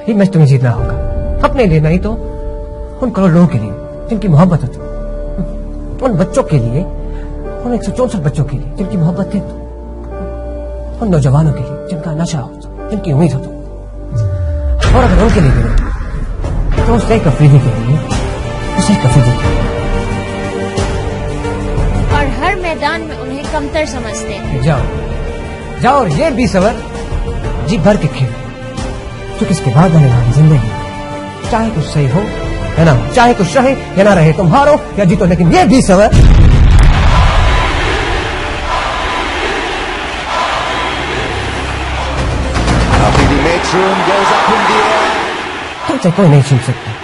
ये मैच तुम्हें जीतना होगा, अपने लिए नहीं तो उन करोड़ लोगों के लिए जिनकी मोहब्बत हो तुम, उन बच्चों के लिए, उन 164 बच्चों के लिए जिनकी मोहब्बत है तुम, उन नौजवानों के लिए जिनका नशा हो तुम, जिनकी उम्मीद हो तुम। और अगर उनके लिए भी नहीं तो उस एक अफरीदी के लिए, उस एक अफरीदी के लिए। और हर मैदान में उन्हें कमतर समझते हैं। जाओ जाओ और ये 20 ओवर जी भर के खेलो, क्योंकि इसके बाद आने वाली जिंदगी चाहे कुछ सही हो या ना हो, चाहे कुछ रहे या ना रहे, तुम हारो या जीतो, लेकिन ये 20 ओवर तुमसे कोई नहीं छीन सकता।